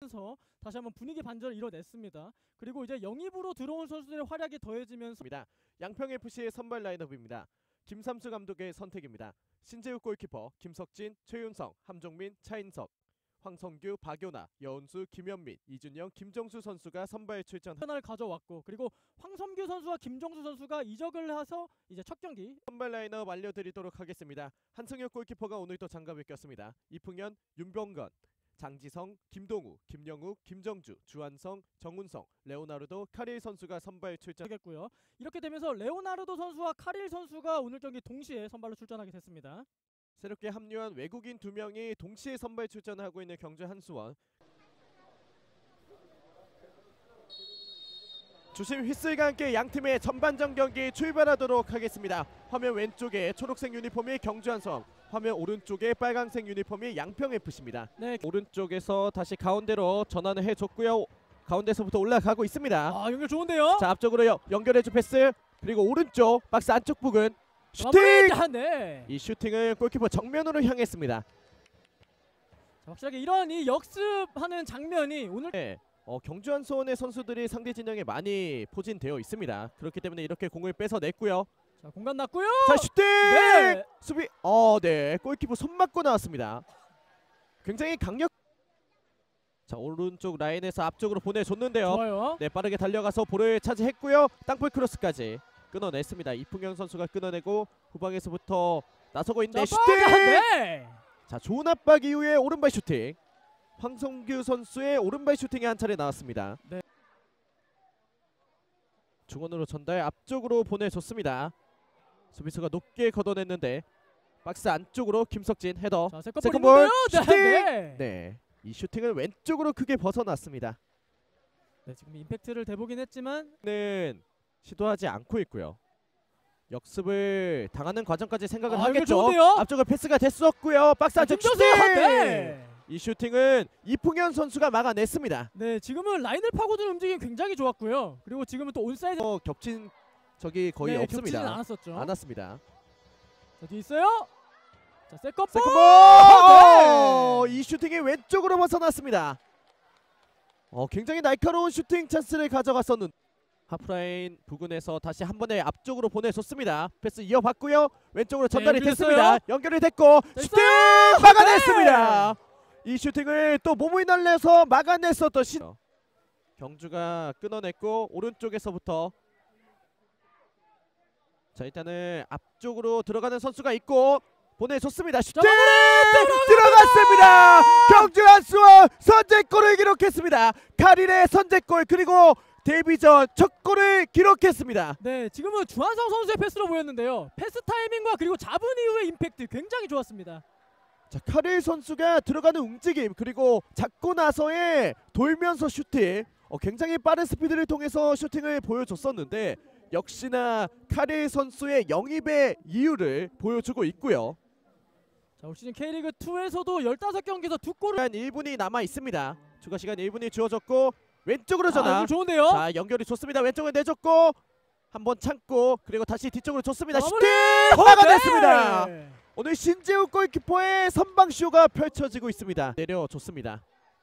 서 다시 한번 분위기 반전을 이뤄냈습니다. 그리고 이제 영입으로 들어온 선수들의 활약이 더해지면서 양평FC의 선발 라인업입니다. 김삼수 감독의 선택입니다. 신재욱 골키퍼, 김석진, 최윤성, 함종민, 차인석, 황성규, 박요나, 여운수, 김현민, 이준영, 김정수 선수가 선발 출전. 하나를 가져왔고, 그리고 황성규 선수와 김정수 선수가 이적을 해서 이제 첫 경기 선발 라인업 알려드리도록 하겠습니다. 한승혁 골키퍼가 오늘 또 장갑을 꼈습니다. 이풍현, 윤병건, 장지성, 김동우, 김영욱, 김정주, 주한성, 정운성, 레오나르도, 카릴 선수가 선발 출전하겠고요. 이렇게 되면서 레오나르도 선수와 카릴 선수가 오늘 경기 동시에 선발로 출전하게 됐습니다. 새롭게 합류한 외국인 2명이 동시에 선발 출전하고 있는 경주 한수원. 주심 휘슬과 함께 양팀의 전반전 경기 출발하도록 하겠습니다. 화면 왼쪽에 초록색 유니폼이 경주 한수원, 화면 오른쪽에 빨간색 유니폼이 양평FC입니다. 네, 오른쪽에서 다시 가운데로 전환을 해줬고요. 가운데서부터 올라가고 있습니다. 아, 연결 좋은데요? 자, 앞쪽으로 연결해준 패스, 그리고 오른쪽 박스 안쪽 부근 슈팅! 네. 이 슈팅을 골키퍼 정면으로 향했습니다. 자, 확실하게 이런 이 역습하는 장면이 오늘 네, 경주 한수원의 선수들이 상대 진영에 많이 포진되어 있습니다. 그렇기 때문에 이렇게 공을 뺏어냈고요. 자, 공간 났고요. 자, 슈팅! 네. 수비 네, 골키퍼 손 맞고 나왔습니다. 굉장히 강력. 자, 오른쪽 라인에서 앞쪽으로 보내줬는데요. 좋아요. 네, 빠르게 달려가서 볼을 차지했고요. 땅볼 크로스까지 끊어냈습니다. 이풍현 선수가 끊어내고 후방에서부터 나서고 있는데 슈팅! 네. 자, 좋은 압박 이후에 오른발 슈팅. 황성규 선수의 오른발 슈팅이 한 차례 나왔습니다. 네. 중원으로 전달, 앞쪽으로 보내줬습니다. 수비수가 높게 걷어냈는데 박스 안쪽으로 김석진 헤더. 자, 세컨볼 슈팅! 슈팅! 네, 이 슈팅을 왼쪽으로 크게 벗어났습니다. 네, 지금 임팩트를 대보긴 했지만 시도하지 않고 있고요. 역습을 당하는 과정까지 생각을 이거 하겠죠. 좋은데요? 앞쪽으로 패스가 됐었고요. 박스 안쪽 슈팅! 네. 이 슈팅은 이풍현 선수가 막아냈습니다. 네, 지금은 라인을 파고드는 움직임이 굉장히 좋았고요. 그리고 지금은 또 온사이드 겹친 적이 거의 없습니다. 겹치진 않았었죠. 않았습니다. 자, 뒤에 있어요. 자, 세컨볼. 세컨볼! 이 슈팅이 왼쪽으로 벗어났습니다. 굉장히 날카로운 슈팅 찬스를 가져갔었는데 하프라인 부근에서 다시 한 번에 앞쪽으로 보내줬습니다. 패스 이어받고요. 왼쪽으로 전달이 됐습니다. 연결이 됐고 슈팅! 막아냈습니다. 이 슈팅을 또 몸을 날려서 막아냈었던 경주가 끊어냈고 오른쪽에서부터 자, 일단은 앞쪽으로 들어가는 선수가 있고 보내줬습니다. 슈팅! 들어갔습니다. 경주 한수원 선제골을 기록했습니다. 카릴의 선제골, 그리고 데뷔전 첫 골을 기록했습니다. 네, 지금은 주한성 선수의 패스로 보였는데요. 패스 타이밍과 그리고 잡은 이후의 임팩트 굉장히 좋았습니다. 자, 카릴 선수가 들어가는 움직임, 그리고 잡고 나서의 돌면서 슈팅, 굉장히 빠른 스피드를 통해서 슈팅을 보여줬었는데 역시나 카릴 선수의 영입의 이유를 보여주고 있고요. 자, 올 시즌 K리그 2에서도 15경기에서 2골을 1분이 남아 있습니다. 추가 시간 1분이 주어졌고 왼쪽으로 전화. 좋은데요? 자, 연결이 좋습니다. 왼쪽을 내줬고 한번 참고 그리고 다시 뒤쪽으로 줬습니다. 슈팅! 막아냈습니다. 네. 오늘 신재욱 골키퍼의 선방쇼가 펼쳐지고 있습니다. 내려줬습니다.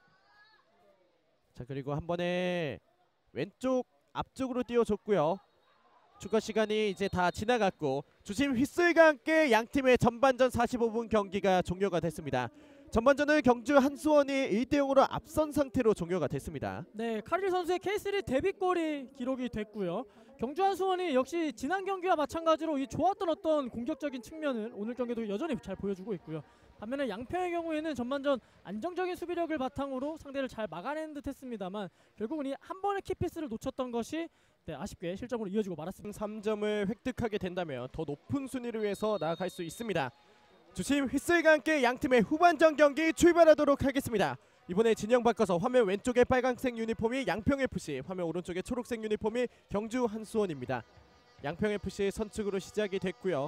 자, 그리고 한 번에 왼쪽 앞쪽으로 띄워줬고요. 추가 시간이 이제 다 지나갔고 주심 휘슬과 함께 양팀의 전반전 45분 경기가 종료가 됐습니다. 전반전은 경주 한수원이 1대0으로 앞선 상태로 종료가 됐습니다. 네, 카릴 선수의 K3 데뷔골이 기록이 됐고요. 경주 한수원이 역시 지난 경기와 마찬가지로 이 좋았던 어떤 공격적인 측면을 오늘 경기도 여전히 잘 보여주고 있고요. 반면에 양평의 경우에는 전반전 안정적인 수비력을 바탕으로 상대를 잘 막아내는 듯 했습니다만 결국은 이 한 번의 키패스를 놓쳤던 것이 아쉽게 실점으로 이어지고 말았습니다. 3점을 획득하게 된다면 더 높은 순위를 위해서 나아갈 수 있습니다. 주심 휘슬과 함께 양팀의 후반전 경기 출발하도록 하겠습니다. 이번에 진영 바꿔서 화면 왼쪽에 빨간색 유니폼이 양평FC, 화면 오른쪽에 초록색 유니폼이 경주 한수원입니다. 양평FC의 선축으로 시작이 됐고요.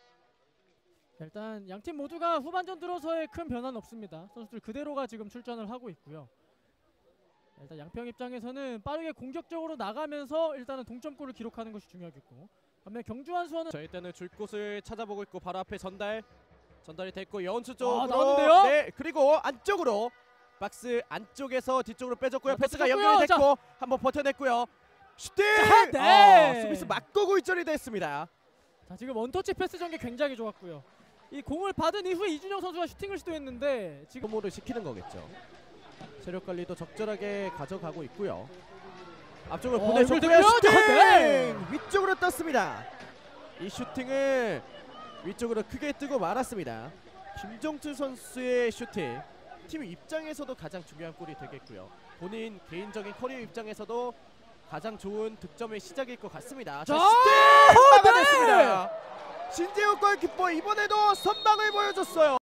일단 양팀 모두가 후반전 들어서의 큰 변화는 없습니다. 선수들 그대로가 지금 출전을 하고 있고요. 일단 양평 입장에서는 빠르게 공격적으로 나가면서 일단은 동점골을 기록하는 것이 중요하겠고, 반면 경주 한수원은 자, 일단은 줄 곳을 찾아보고 있고 바로 앞에 전달이 됐고 여운수 쪽으로 나왔는데요? 네, 그리고 안쪽으로 박스 안쪽에서 뒤쪽으로 빼줬고요. 자, 패스가 뺏겼고요. 연결이 됐고 한번 버텨냈고요. 슈팅! 네. 수비수 맞고 골절이 됐습니다. 자, 지금 원터치 패스 전개 굉장히 좋았고요. 이 공을 받은 이후에 이준영 선수가 슈팅을 시도했는데 지금 소모를 시키는 거겠죠. 체력 관리도 적절하게 가져가고 있고요. 앞쪽을 보내줬고요. 연결됐고요. 슈팅! 네. 위쪽으로 떴습니다. 이 슈팅을 위쪽으로 크게 뜨고 말았습니다. 김정철 선수의 슈팅, 팀 입장에서도 가장 중요한 골이 되겠고요. 본인 개인적인 커리어 입장에서도 가장 좋은 득점의 시작일 것 같습니다. 자, 슈팅! 막아냈습니다. 신재욱 골키퍼 이번에도 선방을 보여줬어요.